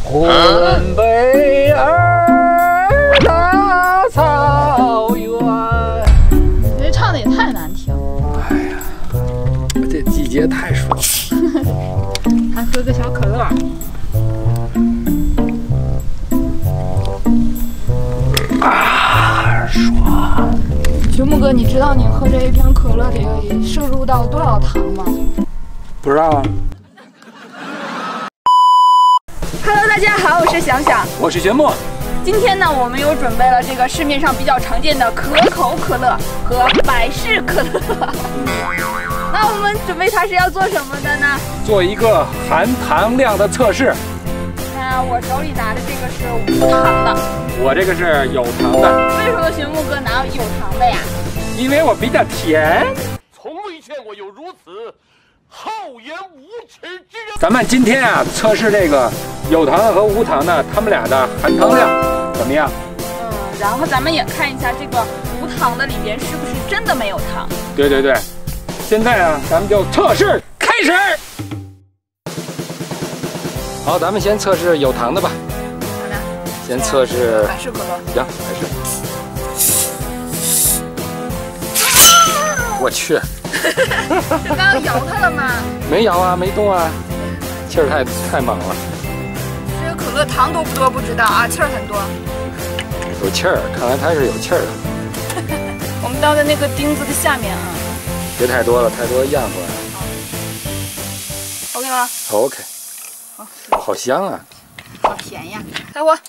浑北儿大草原。 你这唱的也太难听。 哎呀，这季节太爽了。 还喝个小可乐。 啊，爽！ 熊木哥，你知道你喝这一瓶可乐里摄入到多少糖吗？ 不知道啊。 Hello， 大家好，我是想想， 我是玄墨。 今天呢，我们又准备了这个市面上比较常见的可口可乐和百事可乐。那我们准备它是要做什么的呢？ 做一个含糖量的测试。 那我手里拿的这个是无糖的， 我这个是有糖的。 为什么玄木哥拿有糖的呀？ 因为我比较甜。 从未见过有如此厚颜无耻之人。 咱们今天啊，测试这个有糖的和无糖的，它们俩的含糖量怎么样？ 然后咱们也看一下这个无糖的里边是不是真的没有糖。 对对对，现在啊，咱们就测试开始。好，咱们先测试有糖的吧。 好的。 先测试百事可乐。 行，百事。我去。 刚刚摇它了吗？ 没摇啊，没动啊，气儿太猛了。 这个可乐糖多不多不知道啊，气儿很多。 有气儿，看来它是有气儿的。 我们倒在那个钉子的下面啊。 别太多了，太多漾出来了。 OK 吗 ？OK。 好， 好香啊！ 好甜呀！开火。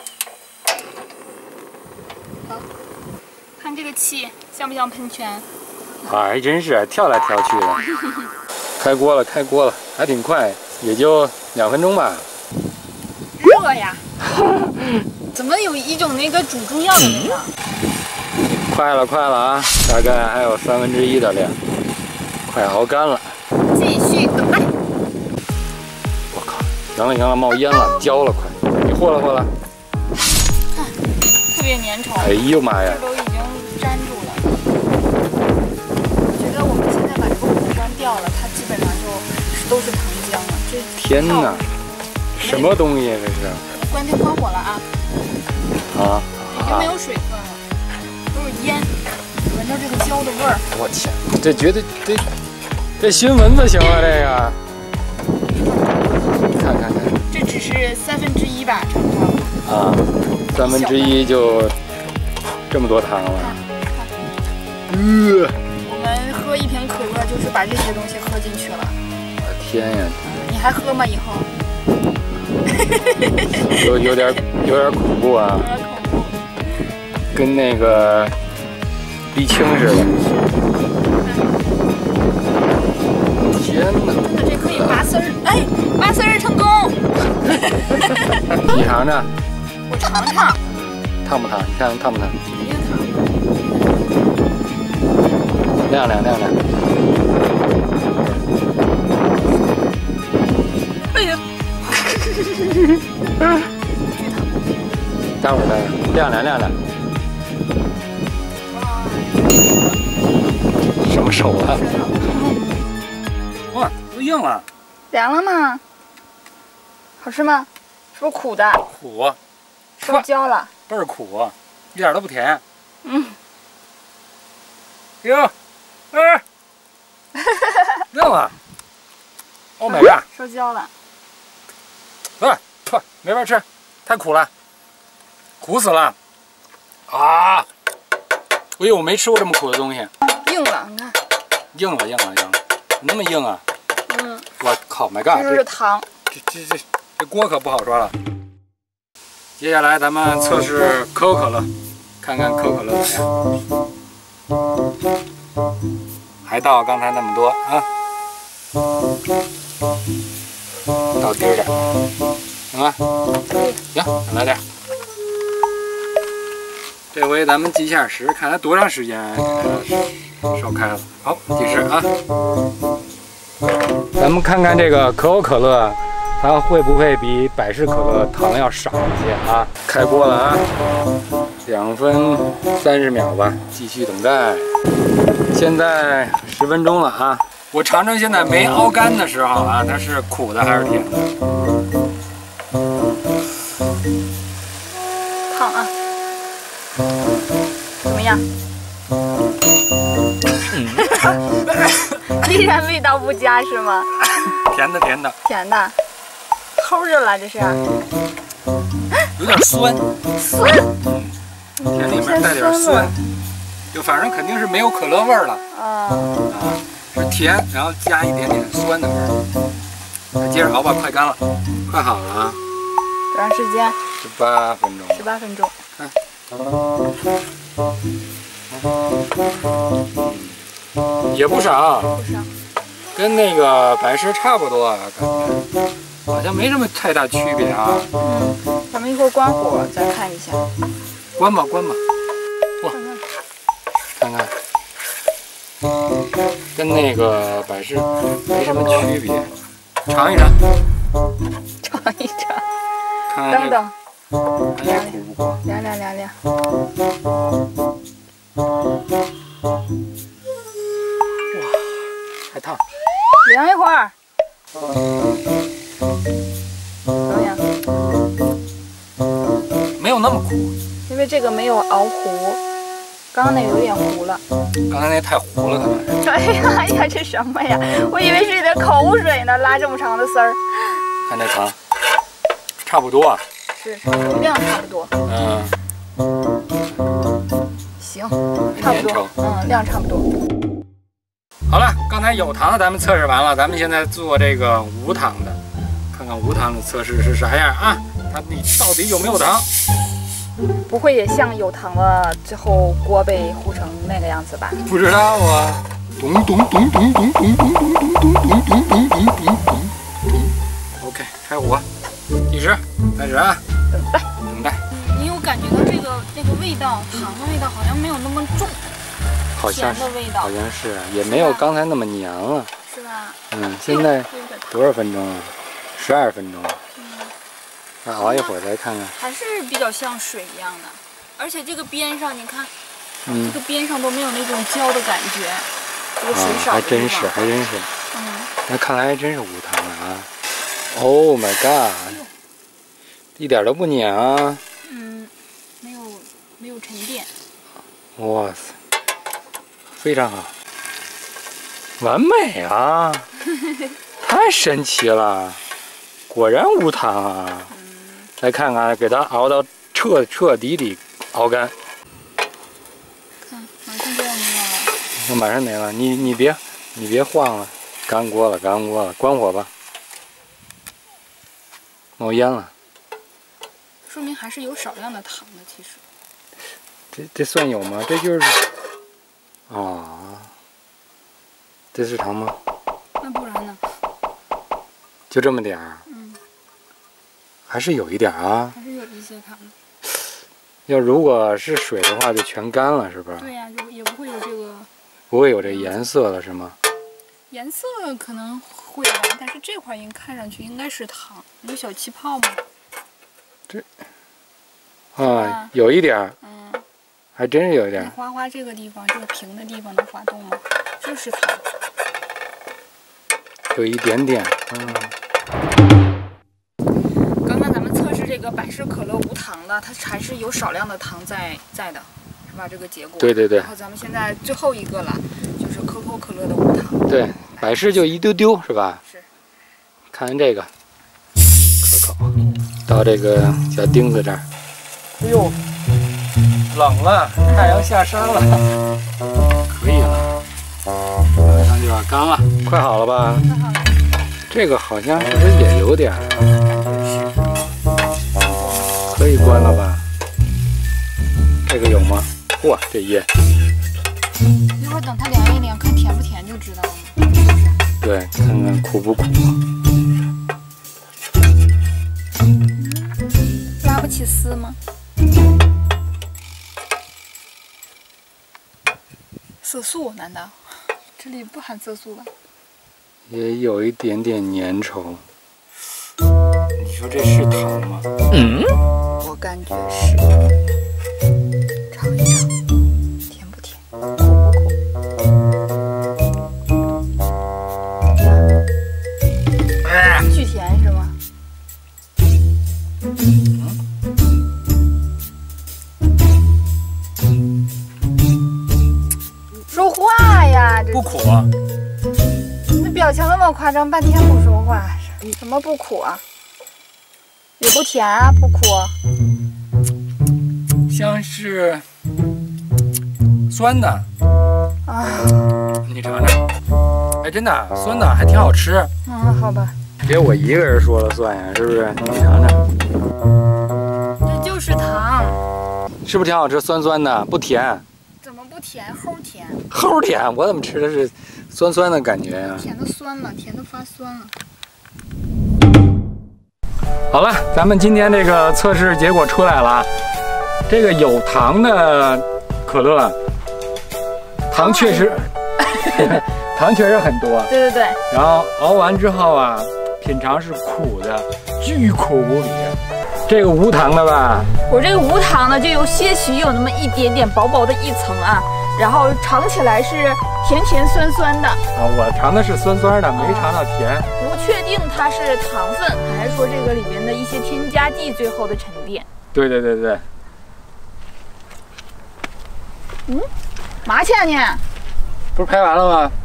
好，看这个气像不像喷泉？ 还真是跳来跳去的。开锅了，开锅了，还挺快，也就2分钟吧。 热呀！怎么有一种那个煮中药的味道？ 快了，快了啊！大概还有1/3的量，快熬干了。 继续等待。 我靠！行了行了，冒烟了，焦了，快！你和了和了。 特别粘稠。 哎呦妈呀！ 这都已经粘住了。我觉得我们现在把这个火关掉了，它基本上都是糖浆了。这天哪！什么东西这是？ 关火了啊！ 啊！ 已经没有水分了，都是烟，闻着这个焦的味儿。 我天，这绝对这熏蚊子行啊这个！看。 这只是1/3吧，差不多。 啊，1/3就这么多糖了。 我们喝一瓶可乐就是把这些东西喝进去了。 我的天呀！ 你还喝吗？以后？ 有点恐怖啊， 有点恐怖， 跟那个沥青似的。天哪！ 真的这可以拔丝儿，哎，拔丝儿成功！ 你尝尝， 我尝尝， 烫不烫？你看烫不烫？ 肯定烫。 亮。 哎呀！ 待会儿亮。什么手啊？哇，都硬了。 凉了吗？好吃吗？是不是苦的？ 苦， 是不是焦了？ 倍儿苦，一点都不甜。哟，硬了。Oh my god！ 受焦了。 没法吃，太苦了，苦死了！啊！哎呦，我没吃过这么苦的东西。 硬了，你看。 硬了，那么硬啊！我靠 ，My God！ 这是糖。 这锅可不好抓了。接下来咱们测试可口可乐，看看可口可乐怎么样。还倒刚才那么多啊！倒底儿点，行吧？行，再来点。这回咱们计一下时，看它多长时间烧开了。好，计时啊！咱们看看这个可口可乐，它会不会比百事可乐糖要少一些啊？开锅了啊！2分30秒吧，继续等待。现在10分钟了啊！我尝尝现在没熬干的时候啊，它是苦的还是甜的？ 啊。怎么样？依然味道不佳是吗？ 甜的甜的， 甜的，齁着了这是。 有点酸， 酸。 甜里面带点酸，就反正肯定是没有可乐味儿了。啊，是甜，然后加一点点酸的味儿。接着熬吧，快干了，快好了啊！ 多长时间 ？18分钟。 18分钟。 也不少， 不少， 跟那个百事差不多啊，感觉好像没什么太大区别啊。 咱们一会儿关火再看一下。 关吧，关吧。哇，看看，跟那个百事没什么区别。尝一尝， 尝一尝。 看看这个， 等， 看这苦不苦？ 凉。 哇，还烫。 凉一会儿。怎么样？ 没有那么苦， 因为这个没有熬糊，刚刚那有点糊了。 刚才那太糊了，可能是。 哎呀，这什么呀？我以为是你的口水呢，拉这么长的丝儿。 看这糖，差不多啊。 是差不多，量差不多。行，差不多。量差不多。 好了，刚才有糖的咱们测试完了，咱们现在做这个无糖的，看看无糖的测试是啥样啊？你到底有没有糖？ 不会也像有糖了之后锅被糊成那个样子吧？ 不知道啊。咚咚咚咚咚咚咚咚咚咚咚咚咚咚咚。OK， 开火，计时，开始啊！等待。 你有感觉到这个味道，糖的味道好像没有那么重， 好像是，好像是，也没有刚才那么娘了， 是吧？ 现在多少分钟了？12分钟了。那熬一会儿再看看。 还是比较像水一样的，而且这个边上你看，这个边上都没有那种焦的感觉，这个水少。 还真是。那看来还真是无糖的啊。Oh my god， 一点都不娘啊。 没有沉淀。 哇塞，非常好，完美啊！太神奇了，果然无糖啊！来看看，给它熬到彻底熬干。 看，马上就要没了。 那马上没了，你别晃了，干锅了，关火吧。冒烟了。 说明还是有少量的糖的，其实。 这算有吗？这就是这是糖吗？ 那不然呢？ 就这么点儿？还是有一点啊。 还是有一些糖的。 要如果是水的话，就全干了，是不是？ 对呀，也不会有这个。 不会有这颜色了，是吗？ 颜色可能会吧，但是这块看上去应该是糖，有小气泡吗？ 这有一点儿。还真是有一点。 花这个地方，这个平的地方能滑动吗？就是糖。 有一点点。 刚刚咱们测试这个百事可乐无糖的，它还是有少量的糖在的，是吧？这个结果。对。然后咱们现在最后一个了，就是可口可乐的无糖。对， 百事就一丢丢，是吧？ 是。 看看这个，可口。到这个小钉子这儿。哎呦。冷了，太阳下山了，可以了，马上就要干了，快好了吧？ 快好了。 这个好像是不是也有点？可以关了吧？这个有吗？嚯，这烟！ 一会儿等它凉一凉，看甜不甜就知道了。 对，看看苦不苦。 拉不起丝吗？色素？难道这里不含色素吧？ 也有一点点粘稠。你说这是糖吗？ 我感觉是。尝一尝，甜不甜？苦不苦？巨甜是吗？ 么夸张？半天不说话，什么不苦啊？也不甜啊，不苦。 像是酸的啊， 你尝尝。哎，真的酸的，还挺好吃。 嗯，好吧。 别我一个人说了算呀，是不是？你尝尝。 这就是糖， 是不是挺好吃？酸酸的，不甜。 怎么不甜？齁甜。 齁甜，我怎么吃的是酸酸的感觉呀？ 甜的酸了，甜的发酸了。 好了，咱们今天这个测试结果出来了。这个有糖的可乐，糖确实，糖确实很多。 对对对。 然后熬完之后啊，品尝是苦的，巨苦无比。这个无糖的吧？ 我这个无糖的就有些许有那么一点点薄薄的一层啊，然后尝起来是甜甜酸酸的。啊， 我尝的是酸酸的，没尝到甜。 不确定它是糖分还是说这个里面的一些添加剂最后的沉淀。 对对对对。 嗯，嘛去啊你？ 不是拍完了吗？